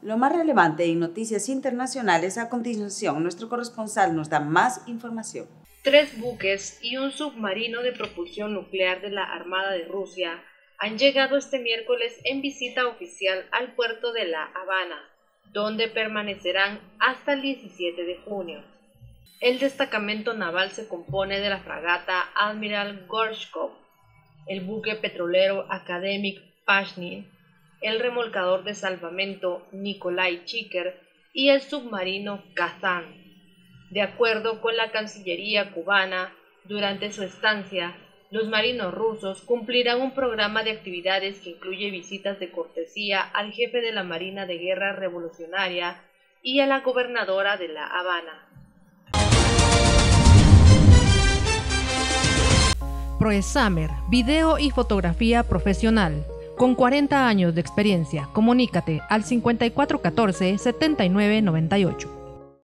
Lo más relevante en noticias internacionales, a continuación, nuestro corresponsal nos da más información. 3 buques y un submarino de propulsión nuclear de la Armada de Rusia han llegado este miércoles en visita oficial al puerto de La Habana, donde permanecerán hasta el 17 de junio. El destacamento naval se compone de la fragata Admiral Gorshkov, el buque petrolero Akademik Pashnin, el remolcador de salvamento Nikolai Chiker y el submarino Kazan. De acuerdo con la Cancillería cubana, durante su estancia, los marinos rusos cumplirán un programa de actividades que incluye visitas de cortesía al jefe de la Marina de Guerra Revolucionaria y a la gobernadora de La Habana. ProExamer, video y fotografía profesional. Con 40 años de experiencia, comunícate al 5414 7998.